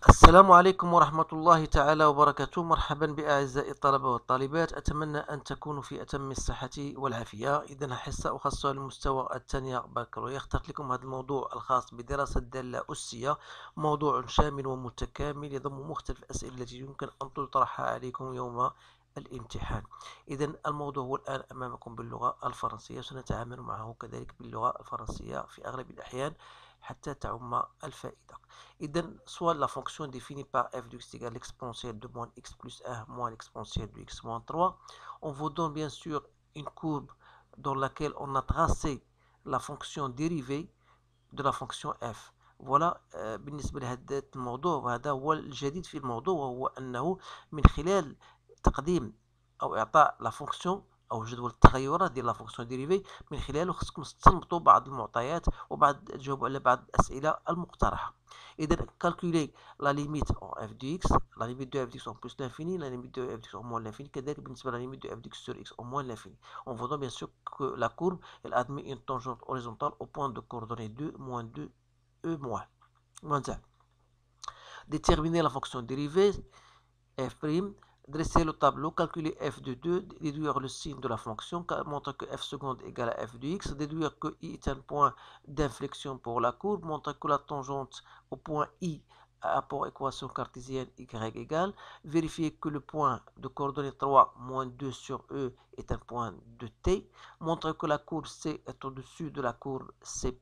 السلام عليكم ورحمة الله تعالى وبركاته. مرحبا بأعزائي الطلبة والطالبات، أتمنى أن تكونوا في أتم الصحة والعافية. إذا حصة أخصصها للمستوى الثانية بكالوريا، اخترت لكم هذا الموضوع الخاص بدراسة الدالة أسية. موضوع شامل ومتكامل يضم مختلف الأسئلة التي يمكن أن تطرحها عليكم يوم الامتحان. إذا الموضوع هو الآن أمامكم باللغة الفرنسية، سنتعامل معه كذلك باللغة الفرنسية في أغلب الأحيان حتى تعم الفائدة. إذا soit la fonction définie par f de x égale l'exponentielle de moins x plus 1 moins l'exponentielle de x moins 3. On vous donne bien sûr une courbe dans laquelle on a tracé la fonction dérivée de la fonction f. voilà بالنسبة لهذا الموضوع، وهذا هو الجديد في الموضوع، وهو أنه من خلال تقديم أو إعطاء لا فونكسيون أو جدول التغيرات ديال لا فونكسيون ديريفي، من خلاله خصكم تستنبطوا بعض المعطيات وبعض تجاوبوا على بعض الأسئلة المقترحة. إذا calculer la limite en f de x, la limite de f de x en plus l'infini, la limite de f de x en moins l'infini، كذلك بالنسبة la limite de f de x sur x en moins l'infini. On voit bien sûr que la courbe elle admet une tangente horizontale au point de coordonnées 2, moins 2, e moins 1. Déterminer la fonction dérivée f', dresser le tableau, calculer f de 2, déduire le signe de la fonction, montre que f seconde égale à f de x, déduire que i est un point d'inflexion pour la courbe, montre que la tangente au point i a pour équation cartésienne y égale, vérifier que le point de coordonnée 3, moins 2 sur e est un point de t, montre que la courbe c est au-dessus de la courbe c',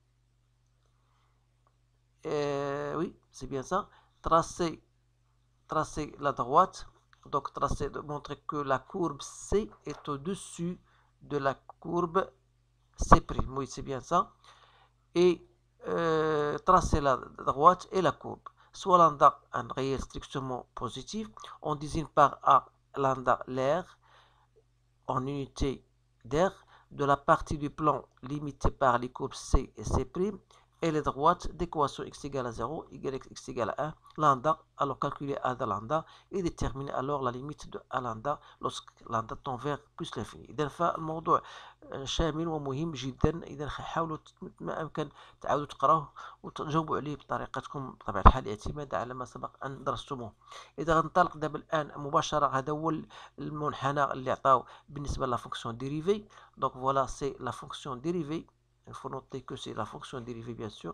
oui, c'est bien ça, tracer la droite. Donc, montrer que la courbe C est au-dessus de la courbe C'. Oui, c'est bien ça. Et tracer la droite et la courbe. Soit lambda un réel strictement positif, on désigne par A lambda l'air en unité d'air de la partie du plan limitée par les courbes C et C', et les droites d'équation x égale à 0, x égale à 1, lambda. Alors calculer A de lambda et déterminer alors la limite de A lambda lorsque lambda tend vers plus l'infini. إذا فالموضوع شامل ومهم جدا. إذا حاولوا ما أمكن تعاودوا تقراوه وتجاوبوا عليه بطريقتكم بطبيعة الحال، اعتمادا على ما سبق أن درستموه. إذا غنطلق دابا الآن مباشرة، هذا هو المنحنى اللي عطاو بالنسبة لا fonction dérivée. Donc voilà, c'est la fonction dérivée. Il faut noter que c'est la fonction dérivée, bien sûr.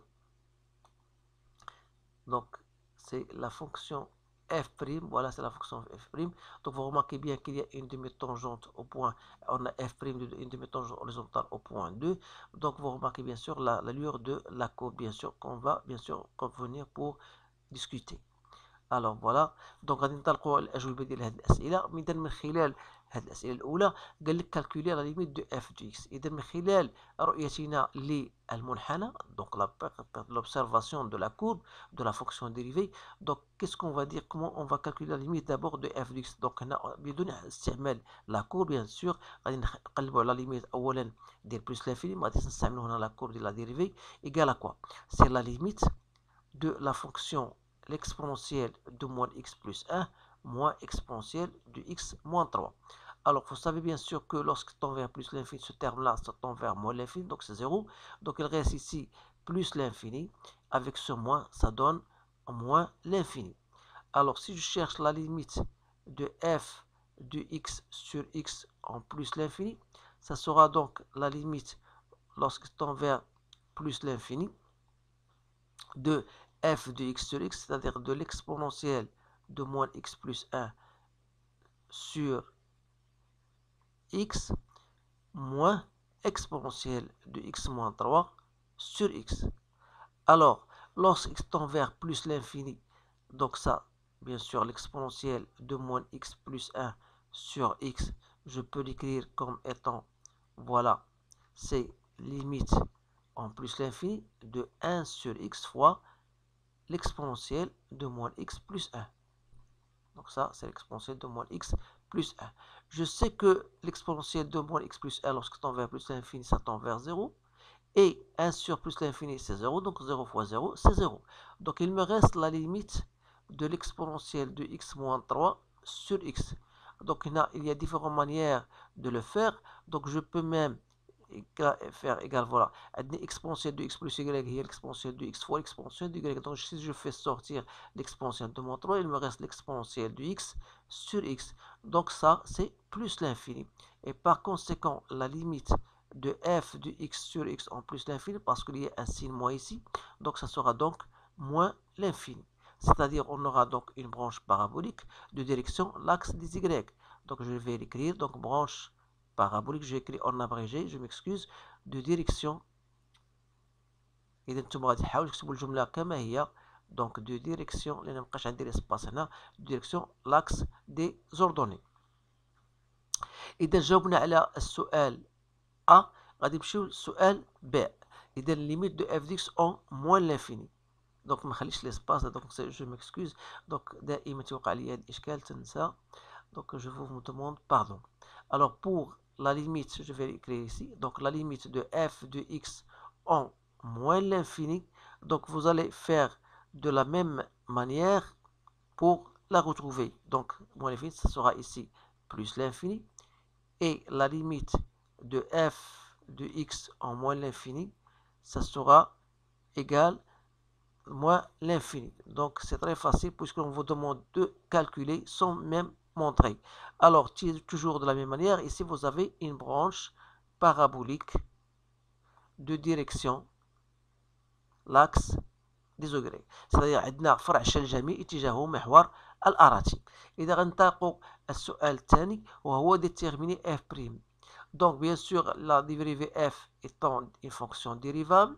Donc, c'est la fonction f'. Voilà, c'est la fonction f'. Donc, vous remarquez bien qu'il y a une demi-tangente au point. On a f', une demi-tangente horizontale au point 2. Donc, vous remarquez bien sûr l'allure de la courbe, bien sûr, qu'on va bien sûr convenir pour discuter. Alors voilà. Donc غادي نطلقوا الأجوبة ديال هذه الأسئلة. إذا من خلال هذه الأسئلة الأولى قال لك calculer la limite de f de x. إذا من خلال رؤيتنا للمنحنى، donc l'observation de la courbe de la fonction dérivée. Donc qu'est-ce qu'on va dire, comment on va calculer la limite d'abord de f de x. Donc هنا بدون استعمال la courbe bien sûr غادي نقلبوا على la limite أولا ديال plus l'infini، ما غاديش نستعملوا هنا la courbe ديال la dérivée égale à quoi. C'est la limite de la fonction l'exponentielle de moins x plus 1 moins exponentielle de x moins 3. Alors, vous savez bien sûr que lorsque tend vers plus l'infini, ce terme-là, ça tend vers moins l'infini, donc c'est 0. Donc, il reste ici plus l'infini. Avec ce moins, ça donne moins l'infini. Alors, si je cherche la limite de f de x sur x en plus l'infini, ça sera donc la limite lorsque tend vers plus l'infini de f de x sur x, c'est-à-dire de l'exponentielle de moins x plus 1 sur x moins exponentielle de x moins 3 sur x. Alors, lorsque x tend vers plus l'infini, donc ça, bien sûr, l'exponentielle de moins x plus 1 sur x, je peux l'écrire comme étant, voilà, c'est limite en plus l'infini de 1 sur x fois l'exponentielle de moins x plus 1. Donc ça, c'est l'exponentielle de moins x plus 1. Je sais que l'exponentielle de moins x plus 1, lorsque tend vers plus l'infini, ça tend vers 0. Et 1 sur plus l'infini, c'est 0. Donc 0 fois 0, c'est 0. Donc il me reste la limite de l'exponentielle de x moins 3 sur x. Donc il y a différentes manières de le faire. Donc je peux même faire égal, voilà, exponentielle de x plus y est l'exponentielle de x fois l'exponentielle de y. Donc si je fais sortir l'exponentielle de mon 3, il me reste l'exponentielle de x sur x. Donc ça, c'est plus l'infini. Et par conséquent, la limite de f de x sur x en plus l'infini, parce qu'il y a un signe moins ici, donc ça sera donc moins l'infini. C'est-à-dire, on aura donc une branche parabolique de direction l'axe des y. Donc je vais l'écrire, donc branche parabolique, j'écris en abrégé, je m'excuse, de direction. إذا نتوما غادي تحاولوا تكتبوا الجملة كما هي، donc de direction، لأن مبقاش عندي l'espace هنا، direction l'axe des ordonnées. إذا جاوبنا على السؤال A، غادي نمشيو للسؤال B. إذا limite de f dx en moins l'infini. donc ما نخليش l'espace، donc je m'excuse. donc دائما توقع لي هذا الإشكال تنسى. donc je vous demande pardon. Alors pour la limite, je vais l'écrire ici, donc la limite de f de x en moins l'infini, donc vous allez faire de la même manière pour la retrouver. Donc moins l'infini, ça sera ici plus l'infini, et la limite de f de x en moins l'infini, ça sera égal moins l'infini. Donc c'est très facile puisqu'on vous demande de calculer sans même montrer. Alors toujours de la même manière, ici vous avez une branche parabolique de direction l'axe des y. c'est-à-dire عندنا فرع شلجمي اتجاهه محور الأراتي. إذا غنطلقوا السؤال الثاني وهو déterminer f'. donc bien sûr la dérivée f étant une fonction dérivable،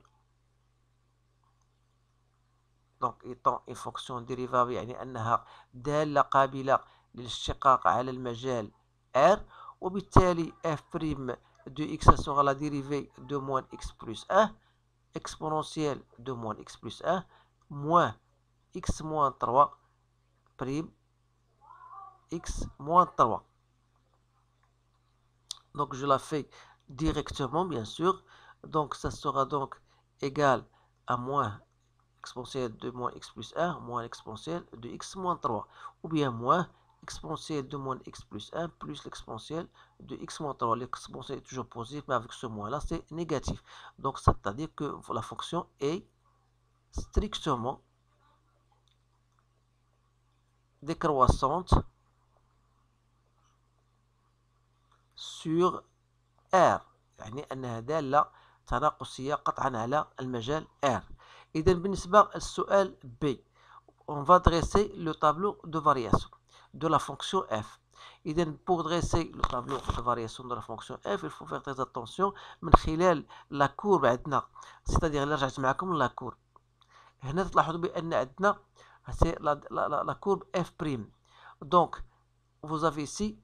donc étant une fonction dérivable يعني أنها دالة قابلة للاشتقاق على المجال R، وبالتالي f' de x sera la dérivée de moins x plus 1 exponentielle de moins x plus 1 moins x moins 3 prime x moins 3. donc je la fais directement bien sûr. donc ça sera donc égal à moins exponentielle de moins x plus 1 moins l'exponentielle de x moins 3, ou bien moins exponentielle de moins x plus 1 plus l'exponentielle de x moins 3. L'exponentielle est toujours positive, mais avec ce moins là c'est négatif. donc c'est-à-dire que la fonction est strictement décroissante sur R، يعني أنها دالة تناقصية قطعا على المجال R. إذا بالنسبة للسؤال B، on va dresser le tableau de variation de la fonction f. إذا pour dresser le tableau de variation de la fonction f، il faut faire très attention من خلال la courbe عندنا، c'est-à-dire اللي رجعت معكم la courbe هنا تلاحظوا بأن عندنا c'est la courbe f'. donc vous avez ici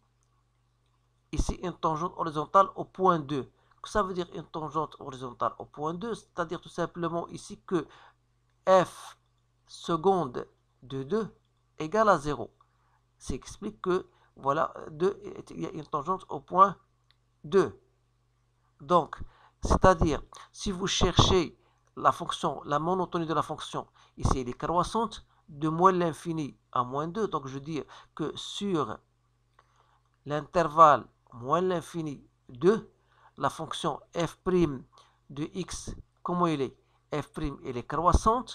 une tangente horizontale au point 2. Que ça veut dire une tangente horizontale au point 2? C'est-à-dire tout simplement ici que f seconde de 2 égale à 0. Ça explique que voilà, il y a une tangente au point 2. donc c'est-à-dire si vous cherchez la fonction, la monotonie de la fonction, ici elle est croissante de moins l'infini à moins 2. donc je dis que sur l'intervalle moins l'infini 2, la fonction f' de x, comment il est? f' elle est croissante.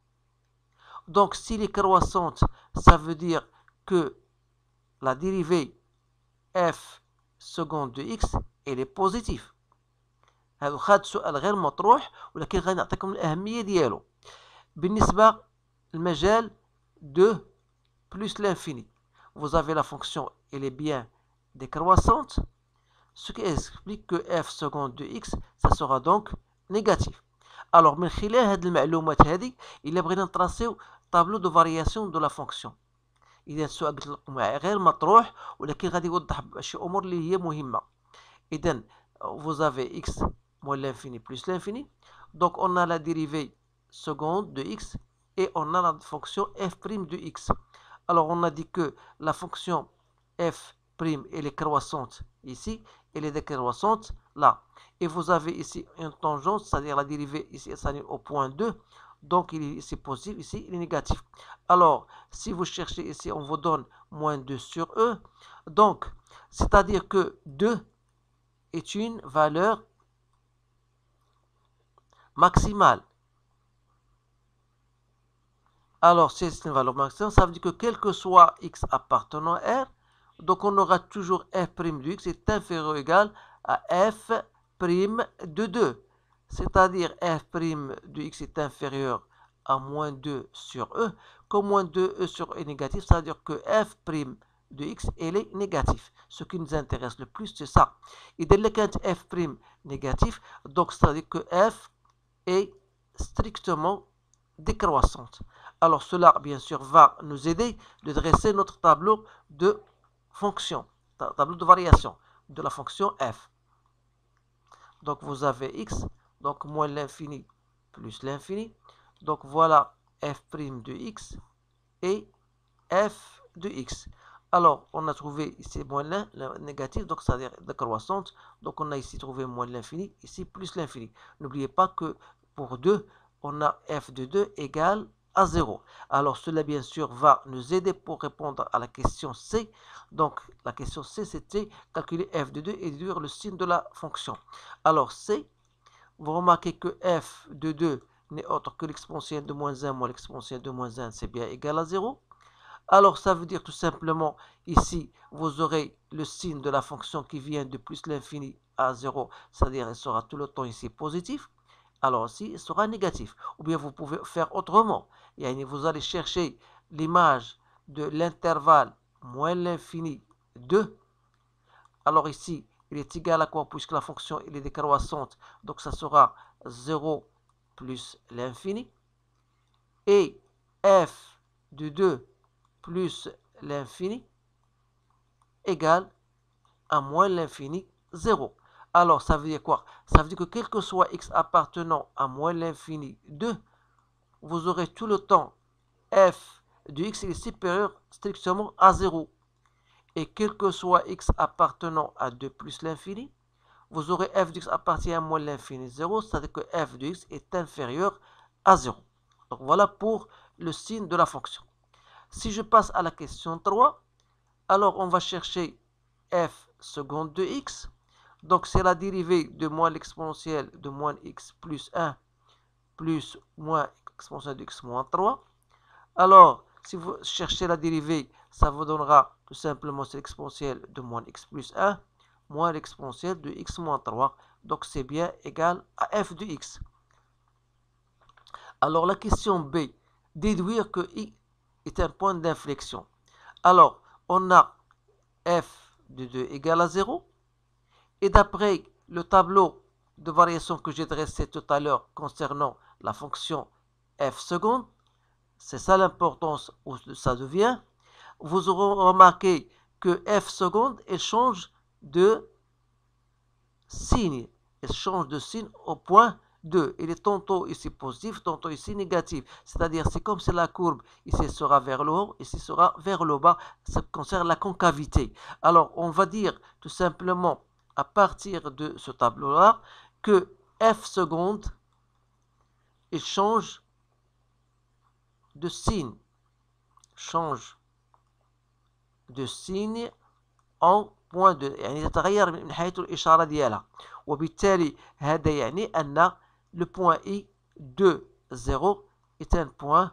donc s'il est croissante, ça veut dire que la dérivée f seconde de x elle est positive. هذا سؤال غير مطروح، ولكن غادي نعطيكم الأهمية ديالو. بالنسبة للمجال de plus l'infini، vous avez la fonction elle est bien décroissante، ce qui explique que f seconde de x ça sera donc négatif. alors من خلال هذه المعلومات هذه إلا بغينا نطراسيو tableau de variation de la fonction، إذا السؤال قلت لكم غير مطروح ولكن غادي يوضح شي أمور اللي هي مهمة. إذا vous avez x moins l'infini plus l'infini، donc on a la dérivée seconde de x et on a la fonction f' de x. alors on a dit que la fonction f' elle est croissante ici, elle est décroissante là, et vous avez ici une tangente, c'est-à-dire la dérivée ici c'est au point 2, donc il est ici positif, ici il est négatif. alors si vous cherchez ici, on vous donne moins 2 sur e, donc c'est-à-dire que 2 est une valeur maximale. Alors, c'est une valeur maximale, ça veut dire que quel que soit x appartenant à R, donc on aura toujours f' de x est inférieur ou égal à f' de 2. C'est-à-dire f' de x est inférieur à moins 2 sur e. Comme moins 2e sur e est négatif, ça veut dire que f' de x elle est négatif. Ce qui nous intéresse le plus, c'est ça. Et dès le cas f' négatif, donc c'est-à-dire que f est strictement décroissante. Alors cela, bien sûr, va nous aider de dresser notre tableau de fonction, tableau de variation de la fonction f. Donc vous avez x, donc moins l'infini plus l'infini. Donc voilà f' de x et f de x. Alors on a trouvé ici moins l'in, négatif, donc c'est-à-dire décroissante. Donc on a ici trouvé moins l'infini, ici plus l'infini. N'oubliez pas que pour 2, on a f de 2 égale à 0. Alors cela bien sûr va nous aider pour répondre à la question C. Donc la question C c'était calculer f de 2 et déduire le signe de la fonction. Alors C, vous remarquez que f de 2 n'est autre que l'exponentielle de moins 1 moins l'exponentielle de moins 1, c'est bien égal à 0. Alors ça veut dire tout simplement ici vous aurez le signe de la fonction qui vient de plus l'infini à 0, c'est-à-dire il sera tout le temps ici positif. Alors ici, il sera négatif. Ou bien vous pouvez faire autrement. Vous allez chercher l'image de l'intervalle moins l'infini 2. Alors ici, il est égal à quoi? Puisque la fonction est décroissante. Donc ça sera 0 plus l'infini. Et f de 2 plus l'infini égale à moins l'infini 0. Alors, ça veut dire quoi? Ça veut dire que quel que soit x appartenant à moins l'infini 2, vous aurez tout le temps f de x est supérieur strictement à 0. Et quel que soit x appartenant à 2 plus l'infini, vous aurez f de x appartient à moins l'infini 0, c'est-à-dire que f de x est inférieur à 0. Donc voilà pour le signe de la fonction. Si je passe à la question 3, alors on va chercher f seconde de x. Donc c'est la dérivée de moins l'exponentielle de moins x plus 1 plus moins exponentielle de x moins 3. Alors, si vous cherchez la dérivée, ça vous donnera tout simplement l'exponentielle de moins x plus 1 moins l'exponentielle de x moins 3. Donc c'est bien égal à f de x. Alors la question B, déduire que i est un point d'inflexion. Alors, on a f de 2 égale à 0. Et d'après le tableau de variation que j'ai dressé tout à l'heure concernant la fonction f seconde, c'est ça l'importance où ça devient, vous aurez remarqué que f seconde, elle change de signe. Elle change de signe au point 2. Il est tantôt ici positif, tantôt ici négatif. C'est-à-dire, c'est comme si la courbe ici sera vers le haut, ici sera vers le bas. Ça concerne la concavité. Alors, on va dire tout simplement à partir de ce tableau-là, que f seconde, il change de signe. Change de signe en point 2. يعني تتغير من حيث الإشارة ديالها. وبالتالي هذا يعني أن le point I de 0 est un point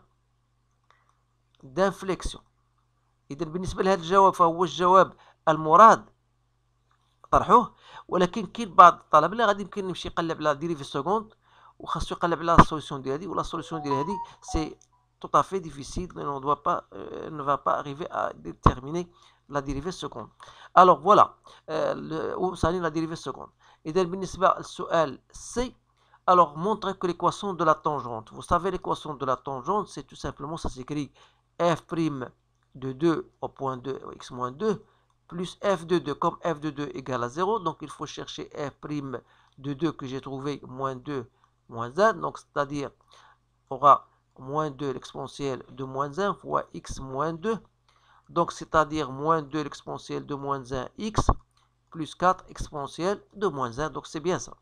d'inflexion. إذا بالنسبة لهذا الجواب فهو الجواب المراد طرحوه، ولكن كاين بعض الطلبه اللي غادي يمكن يمشي يقلب على ديريفي سكوند وخاصو يقلب على السوليسيون ديال هذه، ولا السوليسيون ديال هذه سي tout à fait difficile, ne va pas arriver à déterminer la dérivée seconde. Alors voilà, ثاني la dérivée seconde. إذا بالنسبة للسؤال C, alors montrez que l'équation de la tangente. Vous savez l'équation de la tangente, c'est tout simplement, ça s'écrit f' de 2 au point 2 x moins 2 plus f de 2, comme f de 2 égale à 0, donc il faut chercher f' de 2 que j'ai trouvé moins 2 moins 1, donc c'est-à-dire on aura moins 2 l'exponentielle de moins 1 fois x moins 2, donc c'est-à-dire moins 2 l'exponentielle de moins 1 x plus 4 exponentielle de moins 1, donc c'est bien ça.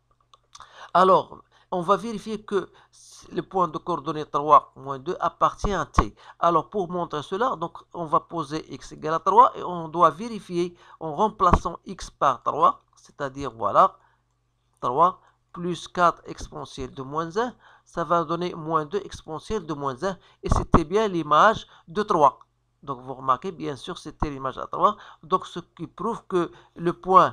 Alors, on va vérifier que le point de coordonnées 3 moins 2 appartient à t. Alors, pour montrer cela, donc on va poser x égale à 3 et on doit vérifier en remplaçant x par 3, c'est-à-dire voilà, 3 plus 4 exponentielle de moins 1, ça va donner moins 2 exponentielle de moins 1. Et c'était bien l'image de 3. Donc vous remarquez, bien sûr, c'était l'image à 3. Donc ce qui prouve que le point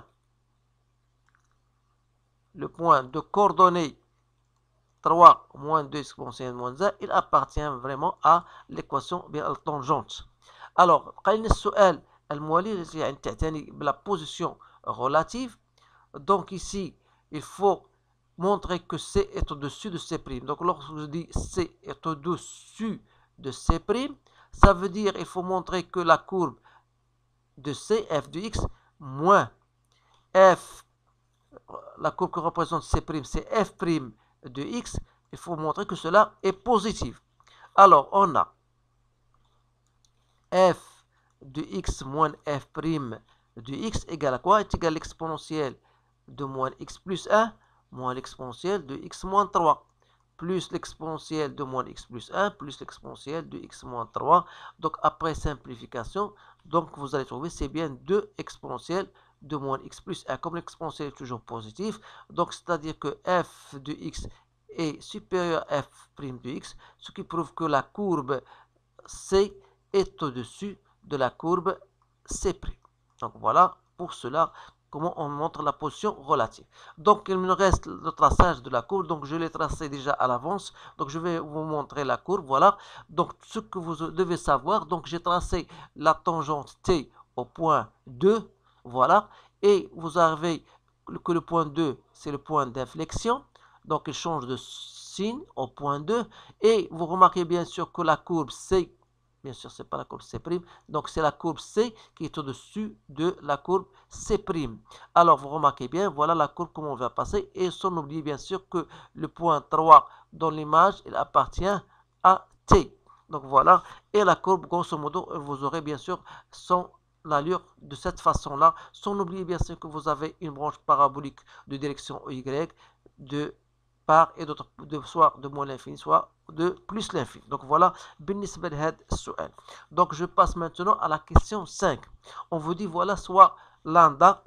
de coordonnée 3 moins 2 exponentielle moins 1, il appartient vraiment à l'équation, bien à la tangente. Alors, قايلنا السؤال الموالي يعني تعتني بلا position relative. Donc ici, il faut montrer que C est au-dessus de C'. Donc lorsque je dis C est au-dessus de C', ça veut dire qu'il faut montrer que la courbe de C, f de x, moins f, la courbe que représente C', c'est f' de x, il faut montrer que cela est positif. Alors, on a f de x moins f' de x égale à quoi? Est égal à l'exponentielle de moins x plus 1 moins l'exponentielle de x moins 3 plus l'exponentielle de moins x plus 1 plus l'exponentielle de x moins 3. Donc après simplification, donc vous allez trouver c'est bien 2 exponentielles de moins x plus 1. Comme l'exponentielle est toujours positive, donc c'est-à-dire que f de x est supérieur à f' de x, ce qui prouve que la courbe C est au-dessus de la courbe C'. Donc voilà, pour cela, comment on montre la position relative. Donc il me reste le traçage de la courbe, donc je l'ai tracé déjà à l'avance, donc je vais vous montrer la courbe, voilà. Donc ce que vous devez savoir, donc j'ai tracé la tangente T au point 2, voilà, et vous avez que le point 2, c'est le point d'inflexion, donc il change de signe au point 2, et vous remarquez bien sûr que la courbe C, bien sûr, ce n'est pas la courbe C', donc c'est la courbe C qui est au-dessus de la courbe C'. Alors, vous remarquez bien, voilà la courbe comment on va passer, et sans oublier bien sûr que le point 3 dans l'image, il appartient à T. Donc voilà, et la courbe, grosso modo, vous aurez bien sûr son allure de cette façon-là, sans oublier bien sûr que vous avez une branche parabolique de direction Y de part et d'autre, soit de moins l'infini, soit de plus l'infini. Donc voilà, donc je passe maintenant à la question 5. On vous dit, voilà, soit lambda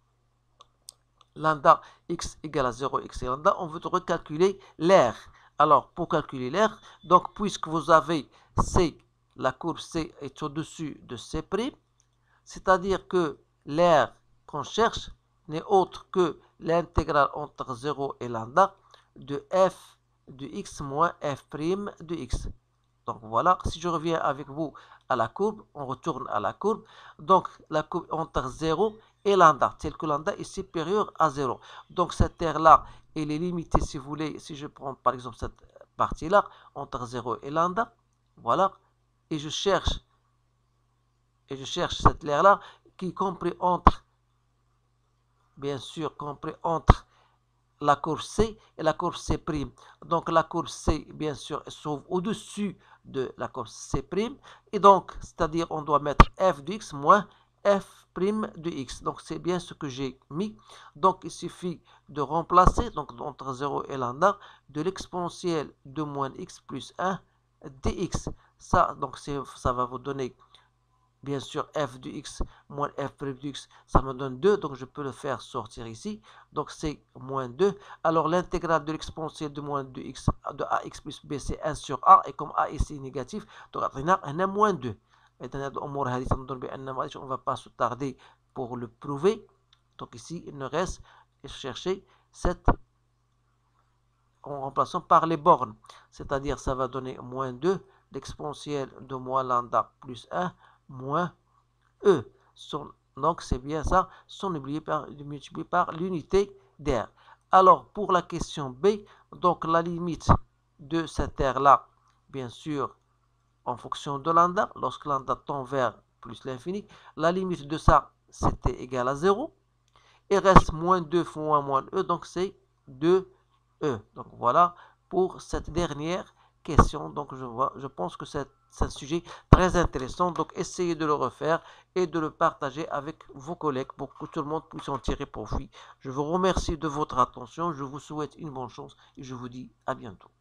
x égale à 0, x et lambda, on veut recalculer l'air. Alors, pour calculer l'air, donc puisque vous avez C, la courbe C est au-dessus de C', c'est-à-dire que l'air qu'on cherche n'est autre que l'intégrale entre 0 et lambda de f de x moins f' de x. Donc voilà, si je reviens avec vous à la courbe, on retourne à la courbe. Donc la courbe entre 0 et lambda, tel que lambda est supérieur à 0. Donc cette terre-là, elle est limitée, si vous voulez, si je prends par exemple cette partie-là, entre 0 et lambda, voilà, et je cherche cette terre-là qui est compris entre, bien sûr, compris entre la courbe C et la courbe C'. Donc la courbe C, bien sûr, se trouve au-dessus de la courbe C'. Et donc, c'est-à-dire, on doit mettre f de x moins f' de x. Donc c'est bien ce que j'ai mis. Donc il suffit de remplacer, donc entre 0 et lambda, de l'exponentielle de moins x plus 1 dx. Ça, donc ça va vous donner bien sûr f de x moins f' de x, ça me donne 2, donc je peux le faire sortir ici, donc c'est moins 2. Alors l'intégrale de l'exponentielle de moins 2x de ax plus b, c'est 1 sur a, et comme a ici est négatif, donc on a moins 2. On ne va pas se tarder pour le prouver. Donc ici il ne reste qu'à chercher cette en remplaçant par les bornes, c'est-à-dire ça va donner moins 2, l'exponentielle de moins lambda plus 1 moins E. Donc c'est bien ça, sans multiplié par l'unité d'air. Alors pour la question B, donc la limite de cette air-là, bien sûr, en fonction de lambda, lorsque lambda tend vers plus l'infini, la limite de ça, c'était égal à 0. Il reste moins 2 fois moins E, donc c'est 2E. Donc voilà pour cette dernière question. Donc je pense que c'est un sujet très intéressant. Donc essayez de le refaire et de le partager avec vos collègues pour que tout le monde puisse en tirer profit. Je vous remercie de votre attention. Je vous souhaite une bonne chance et je vous dis à bientôt.